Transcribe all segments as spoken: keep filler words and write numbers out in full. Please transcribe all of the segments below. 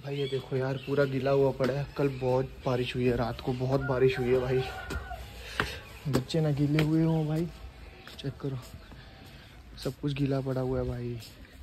भाई ये देखो यार, पूरा गीला हुआ पड़ा है। कल बहुत बारिश हुई है, रात को बहुत बारिश हुई है भाई। बच्चे ना गीले हुए हों भाई, चेक करो, सब कुछ गीला पड़ा हुआ है भाई।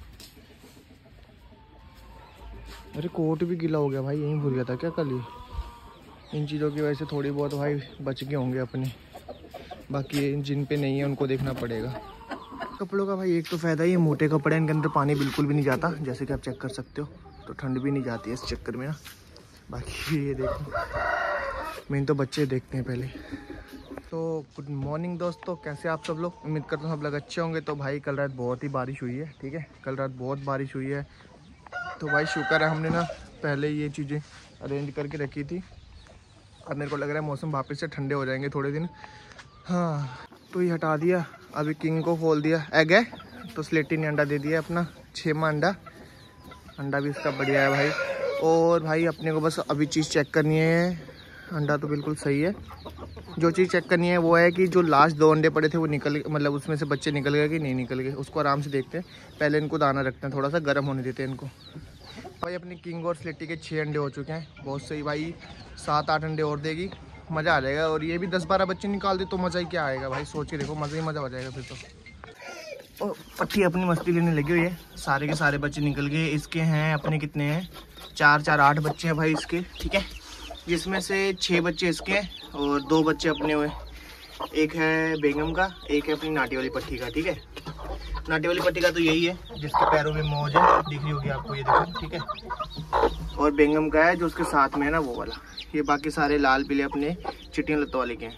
अरे कोट भी गीला हो गया भाई, यहीं भूल गया था क्या कल ही। इन चीज़ों की वजह से थोड़ी बहुत भाई बच गए होंगे अपने, बाकी जिन पे नहीं है उनको देखना पड़ेगा। कपड़ों का भाई एक तो फ़ायदा ही, मोटे कपड़े इनके अंदर पानी बिल्कुल भी नहीं जाता, जैसे कि आप चेक कर सकते हो, तो ठंड भी नहीं जाती है इस चक्कर में ना। बाकी ये देखो, मेन तो बच्चे देखते हैं पहले। तो गुड मॉर्निंग दोस्तों, कैसे आप सब लोग? उम्मीद करता हूँ सब लोग अच्छे होंगे। तो भाई कल रात बहुत ही बारिश हुई है, ठीक है, कल रात बहुत बारिश हुई है। तो भाई शुक्र है हमने ना पहले ये चीज़ें अरेंज करके रखी थी। अब मेरे को लग रहा है मौसम वापस से ठंडे हो जाएंगे थोड़े दिन। हाँ, तो ये हटा दिया। अभी किंग को खोल दिया, एग है तो स्लेटी ने अंडा दे दिया अपना, छेमा अंडा। अंडा भी इसका बढ़िया है भाई। और भाई अपने को बस अभी चीज़ चेक करनी है, अंडा तो बिल्कुल सही है। जो चीज़ चेक करनी है वो है कि जो लास्ट दो अंडे पड़े थे वो निकल, मतलब उसमें से बच्चे निकल गए कि नहीं निकल गए, उसको आराम से देखते हैं। पहले इनको दाना रखते हैं, थोड़ा सा गर्म होने देते हैं इनको। भाई अपनी किंग और स्लेटी के छः अंडे हो चुके हैं, बहुत सही भाई। सात आठ अंडे और देगी, मज़ा आ जाएगा। और ये भी दस बारह बच्चे निकाल दे तो मज़ा ही क्या आएगा भाई, सोच के देखो, मज़ा ही मज़ा हो जाएगा फिर तो। और पट्टी अपनी मस्ती लेने लगी हुई है, सारे के सारे बच्चे निकल गए। इसके हैं अपने कितने हैं, चार चार आठ बच्चे हैं भाई इसके, ठीक है, जिसमें से छः बच्चे इसके हैं और दो बच्चे अपने हुए। एक है बेगम का, एक है अपनी नाटी वाली पट्टी का, ठीक है। नाटी वाली पट्टी का तो यही है जिसके पैरों में मौज है, दिख रही होगी आपको, ये देखो, ठीक है। और बेगम का है जो उसके साथ में है ना वो वाला। ये बाकी सारे लाल पीले अपने चिट्टियाँ लत्तों वाले के हैं।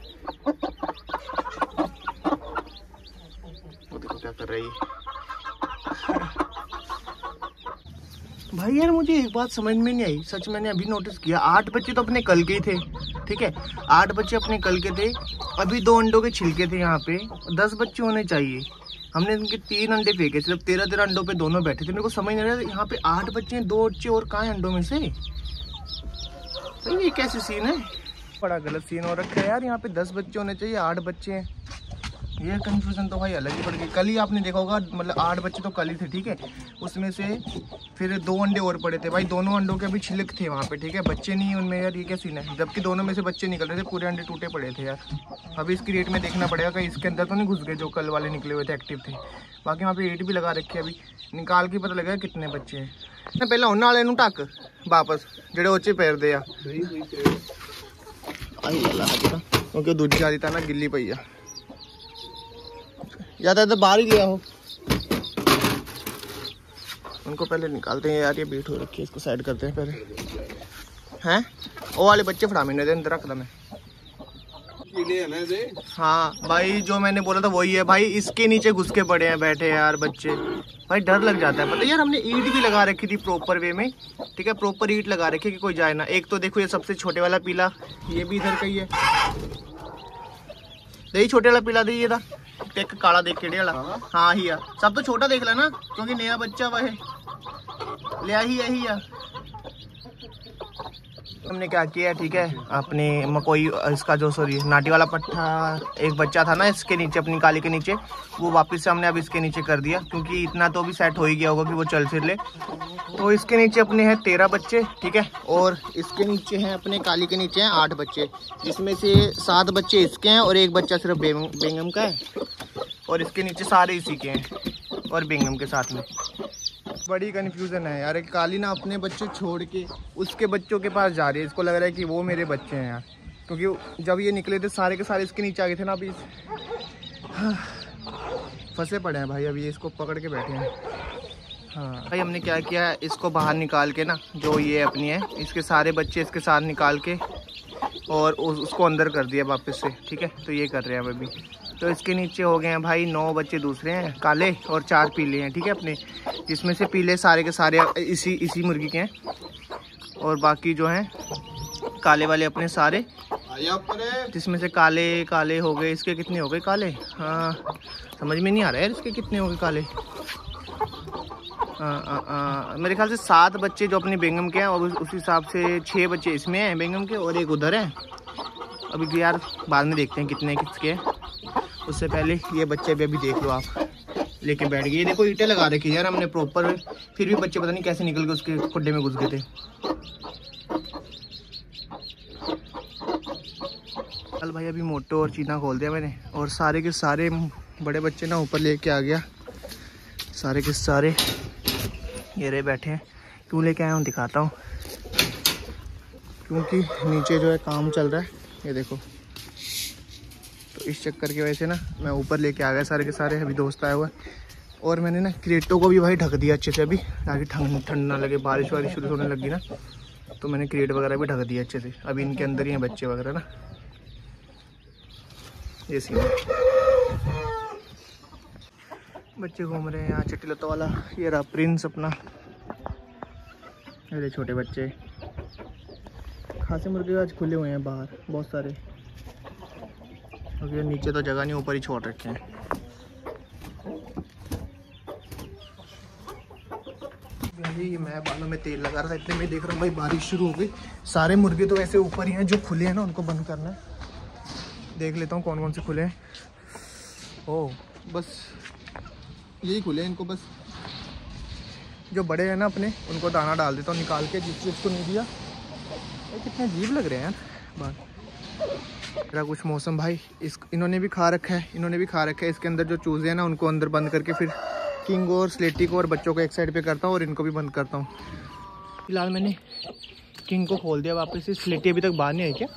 वो देखो क्या कर रही है भाई। यार मुझे एक बात समझ में नहीं आई, सच मैंने अभी नोटिस किया, आठ बच्चे तो अपने कल के ही थे, ठीक है, आठ बच्चे अपने कल के थे। अभी दो अंडों के छिलके थे यहाँ पे, दस बच्चे होने चाहिए। हमने इनके तीन अंडे फेंके, सिर्फ तेरह तेरह अंडों पे दोनों बैठे थे। मेरे को समझ नहीं आ रहा यहाँ पे आठ बच्चे हैं, दो बच्चे और कहाँ हैं अंडों में से। ये कैसे सीन है, बड़ा गलत सीन हो रखा है यार। यहाँ पे दस बच्चे होने चाहिए, आठ बच्चे हैं। ये कंफ्यूजन तो भाई अलग ही पड़ गई। कल ही आपने देखा होगा, मतलब आठ बच्चे तो कल ही थे, ठीक है, उसमें से फिर दो अंडे और पड़े थे भाई, दोनों अंडों के अभी छिलक थे वहाँ पे, ठीक है, बच्चे नहीं उनमें। यार ये क्या सीन है, जबकि दोनों में से बच्चे निकल रहे थे, पूरे अंडे टूटे पड़े थे यार। अभी इसकी रेट में देखना पड़ेगा कहीं इसके अंदर तो नहीं घुस गए जो कल वाले निकले हुए थे, एक्टिव थे। बाकी वहाँ पे रेट भी लगा रखे, अभी निकाल के पता लगेगा कितने बच्चे हैं। मैं पहले उन्हें वाले नू ढक वापस जेडे बच्चे पैर दे क्योंकि दूजी जा रही था ना गिल्ली पई आ, या तो बाहर ही गया हो। उनको पहले निकालते हैं यार, ये बीट हो रखी है, इसको साइड करते हैं पहले। हैं वो वाले बच्चे फड़ा मैंने अंदर रख दा मैं। हाँ भाई जो मैंने बोला था वही है भाई, इसके नीचे घुस के पड़े हैं बैठे यार बच्चे। भाई डर लग जाता है, पता यार हमने ईंट भी लगा रखी थी प्रॉपर वे में, ठीक है, प्रॉपर ईंट लगा रखी कि कोई जाए ना। एक तो देखो ये सबसे छोटे वाला पीला, ये भी इधर का ही है, यही छोटे वाला पीला दे, ये था एक काला देख के वाला। हाँ ही है, सब तो छोटा देख लेना क्योंकि नया बच्चा वह है, ले ही यही है। हमने क्या किया, ठीक है, अपने मकोई इसका जो सॉरी नाटी वाला पट्टा एक बच्चा था ना इसके नीचे, अपनी काली के नीचे, वो वापस से हमने अब इसके नीचे कर दिया, क्योंकि इतना तो भी सेट हो ही गया होगा कि वो चल फिर ले। तो इसके नीचे अपने हैं तेरह बच्चे, ठीक है, और इसके नीचे हैं अपने काली के नीचे हैं आठ बच्चे, जिसमें से सात बच्चे इसके हैं और एक बच्चा सिर्फ बेगम का है, और इसके नीचे सारे इसी के हैं और बेगम के साथ में। बड़ी कंफ्यूजन है यार, काली ना अपने बच्चे छोड़ के उसके बच्चों के पास जा रही है, इसको लग रहा है कि वो मेरे बच्चे हैं यार, क्योंकि जब ये निकले थे सारे के सारे इसके नीचे आ गए थे ना। अभी फंसे पड़े हैं भाई, अभी इसको पकड़ के बैठे हैं। हाँ भाई हमने क्या किया, इसको बाहर निकाल के ना, जो ये अपनी है इसके सारे बच्चे इसके साथ निकाल के और उसको अंदर कर दिया वापस से, ठीक है। तो ये कर रहे हैं अभी। तो इसके नीचे हो गए हैं भाई नौ बच्चे दूसरे हैं काले और चार पीले हैं, ठीक है अपने, जिसमें से पीले सारे के सारे इसी इसी मुर्गी के हैं और बाकी जो हैं काले वाले अपने सारे, जिसमें से काले काले हो गए, इसके कितने हो गए काले, हाँ समझ में नहीं आ रहा है इसके कितने हो गए काले। आ, आ, आ, मेरे ख्याल से सात बच्चे जो अपने बेगम के हैं और उस हिसाब से छः बच्चे इसमें हैं बेगम के और एक उधर है। अभी यार बाद में देखते हैं कितने किसके हैं, उससे पहले ये बच्चे भी अभी देख लो आप, लेके बैठ गए। ये देखो ईंटें लगा रखी यार हमने प्रॉपर, फिर भी बच्चे पता नहीं कैसे निकल के उसके खुड्डे में घुस गए थे। कल भाई अभी मोटो और चीना खोल दिया मैंने, और सारे के सारे बड़े बच्चे ना ऊपर लेके आ गया। सारे के सारे ये रहे बैठे हैं। क्यों लेके आया हूँ दिखाता हूँ, क्योंकि नीचे जो है काम चल रहा है, ये देखो। तो इस चक्कर की वजह से ना मैं ऊपर लेके आ गया सारे के सारे। अभी दोस्त आया हुआ है। और मैंने ना क्रेटों को भी भाई ढक दिया अच्छे से अभी, ताकि ठंड ठंड ना लगे। बारिश वारिश शुरू होने लगी ना, तो मैंने क्रेट वगैरह भी ढक दिया अच्छे से। अभी इनके अंदर ही हैं बच्चे वगैरह ना। ये सीन है, बच्चे घूम रहे हैं यहाँ। चटिलता वाला ये रहा प्रिंस अपना। अरे छोटे बच्चे, खासे मुर्गे आज खुले हुए हैं बाहर बहुत सारे, क्योंकि नीचे तो जगह नहीं, ऊपर ही छोड़ रखे हैं। ये मैं बालों में तेल लगा रहा था, इतने में देख रहा हूँ भाई बारिश शुरू हो गई। सारे मुर्गे तो वैसे ऊपर ही हैं, जो खुले हैं ना उनको बंद करना है। देख लेता हूँ कौन कौन से खुले हैं। ओह बस यही खुले हैं, इनको बस जो बड़े हैं ना अपने उनको दाना डाल देता हूँ निकाल के, जिस जिसको नहीं दिया। कितने अजीब लग रहे हैं यार बात। मेरा कुछ मौसम भाई इस इन्होंने भी खा रखा है, इन्होंने भी खा रखा है। इसके अंदर जो चूजे हैं ना उनको अंदर बंद करके फिर किंग और स्लेटी को और बच्चों को एक साइड पे करता हूँ और इनको भी बंद करता हूँ। फिलहाल मैंने किंग को खोल दिया वापस से। स्लेटी अभी तक बाहर नहीं आई क्या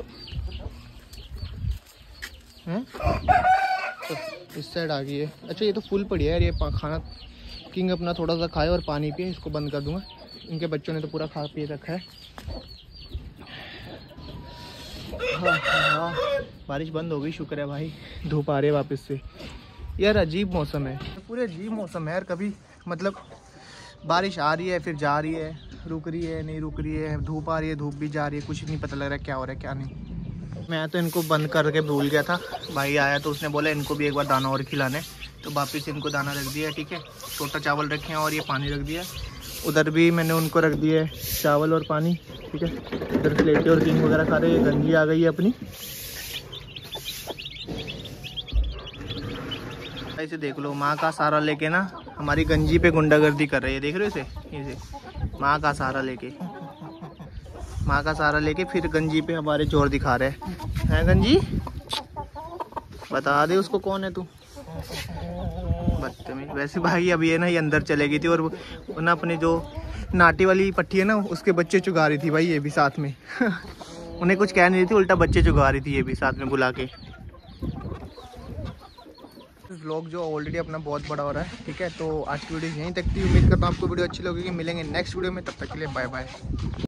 है? तो इस साइड आ गई है। अच्छा ये तो फुल पड़ी है यार ये खाना। किंग अपना थोड़ा सा खाए और पानी पिए, इसको बंद कर दूंगा। इनके बच्चों ने तो पूरा खा पी रखा है। हाँ हाँ बारिश बंद हो गई, शुक्र है भाई। धूप आ रही है वापस से। यार अजीब मौसम है, पूरे अजीब मौसम है यार। कभी मतलब बारिश आ रही है फिर जा रही है, रुक रही है नहीं रुक रही है, धूप आ रही है धूप भी जा रही है, कुछ नहीं पता लग रहा है क्या हो रहा है क्या नहीं। मैं तो इनको बंद करके भूल गया था। भाई आया तो उसने बोला इनको भी एक बार दाना और खिलाने, तो वापस इनको दाना रख दिया। ठीक है, छोटा चावल रखे हैं और ये पानी रख दिया। उधर भी मैंने उनको रख दिया है चावल और पानी। ठीक है, उधर प्लेटें और किंग वगैरह खा रहे हैं। गंजी आ गई है अपनी। ऐसे देख लो, माँ का सहारा लेके ना हमारी गंजी पे गुंडागर्दी कर रही है। देख रहे हो इसे, इसे माँ का सहारा लेके, माँ का सहारा लेके फिर गंजी पे हमारे जोर दिखा रहे हैं। है गंजी, बता दे उसको कौन है तू, बदतमीज। वैसे भाई अभी है ना ये अंदर चले गई थी और वो ना अपने जो नाटी वाली पट्टी है ना उसके बच्चे चुगा रही थी भाई ये भी साथ में। उन्हें कुछ कह नहीं रही थी, उल्टा बच्चे चुगा रही थी ये भी साथ में बुला के। व्लॉग जो ऑलरेडी अपना बहुत बड़ा हो रहा है। ठीक है, तो आज की वीडियो यहीं तक थी। उम्मीद करता हूँ आपको वीडियो अच्छी लगेगी। मिलेंगे नेक्स्ट वीडियो में, तब तक के लिए बाय बाय।